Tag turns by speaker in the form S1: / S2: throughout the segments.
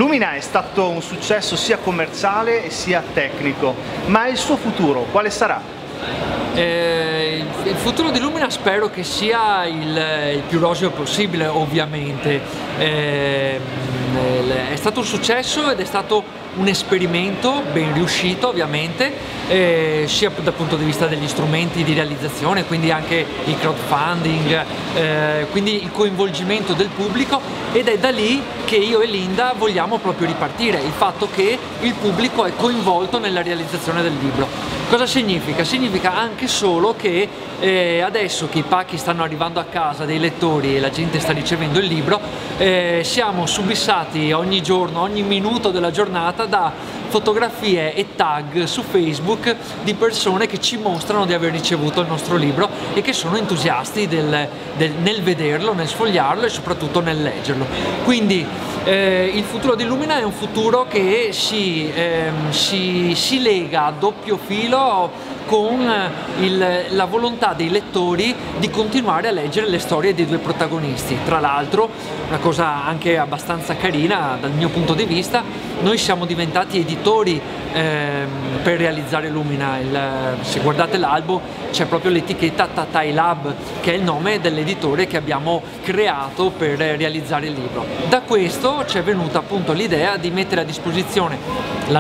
S1: Lumina è stato un successo sia commerciale sia tecnico, ma il suo futuro quale sarà?
S2: Il futuro di Lumina spero che sia il più roseo possibile, ovviamente. È stato un successo ed è stato un esperimento ben riuscito, ovviamente, sia dal punto di vista degli strumenti di realizzazione, quindi anche il crowdfunding, quindi il coinvolgimento del pubblico, ed è da lì che io e Linda vogliamo proprio ripartire, il fatto che il pubblico è coinvolto nella realizzazione del libro. Cosa significa? Significa anche solo che adesso che i pacchi stanno arrivando a casa dei lettori e la gente sta ricevendo il libro, siamo subissati ogni giorno, ogni minuto della giornata da fotografie e tag su Facebook di persone che ci mostrano di aver ricevuto il nostro libro e che sono entusiasti nel vederlo, nel sfogliarlo e soprattutto nel leggerlo. Quindi il futuro di Lumina è un futuro che si lega a doppio filo con la volontà dei lettori di continuare a leggere le storie dei due protagonisti. Tra l'altro, una cosa anche abbastanza carina dal mio punto di vista, noi siamo diventati editori per realizzare Lumina. Se guardate l'albo c'è proprio l'etichetta Tatai Lab, che è il nome dell'editore che abbiamo creato per realizzare il libro. Da questo ci è venuta appunto l'idea di mettere a disposizione il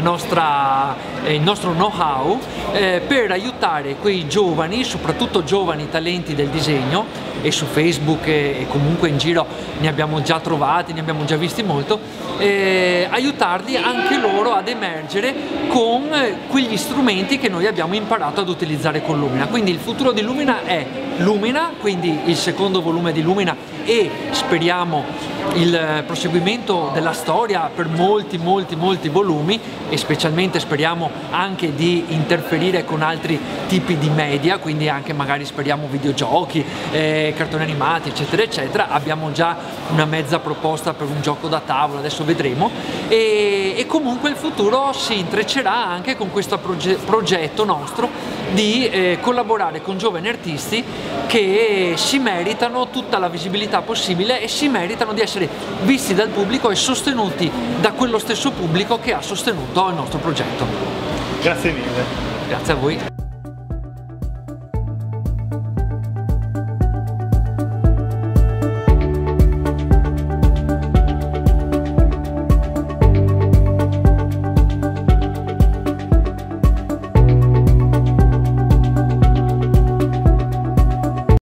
S2: nostro know-how per aiutare quei giovani, soprattutto giovani talenti del disegno, e su Facebook e comunque in giro ne abbiamo già trovati, ne abbiamo già visti molto, aiutarli anche loro ad emergere con quegli strumenti che noi abbiamo imparato ad utilizzare con Lumina. Quindi il futuro di Lumina è Lumina, quindi il secondo volume di Lumina e speriamo il proseguimento della storia per molti volumi, e specialmente speriamo anche di interferire con altri tipi di media, quindi anche magari speriamo videogiochi, cartoni animati, eccetera eccetera. Abbiamo già una mezza proposta per un gioco da tavola, adesso vedremo, e comunque il futuro si intreccerà anche con questo progetto nostro di collaborare con giovani artisti che si meritano tutta la visibilità possibile e si meritano di essere visti dal pubblico e sostenuti da quello stesso pubblico che ha sostenuto il nostro progetto.
S1: Grazie mille.
S2: Grazie a voi.